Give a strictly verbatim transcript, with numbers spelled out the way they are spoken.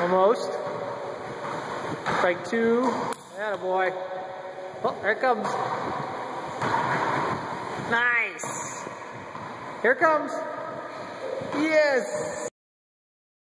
Almost. Strike two. Attaboy. Oh, there it comes. Nice. Here it comes. Yes.